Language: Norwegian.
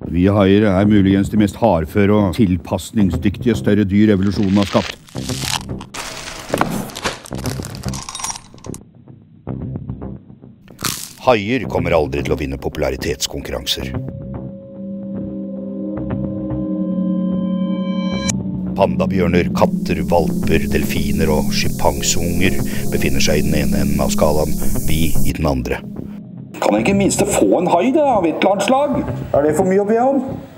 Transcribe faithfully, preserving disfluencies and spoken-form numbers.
Vi haier er muligens de mest hardføre og tilpasningsdyktige større dyr evolusjonen har skapt. Haier kommer aldri til å vinne popularitetskonkurranser. Pandabjørner, katter, valper, delfiner og sjimpanseunger befinner seg i den ene enden av skalaen, vi i den andre. Kan jeg ikke minst få en hai da, av et eller annet slag? Er det for mye å be om?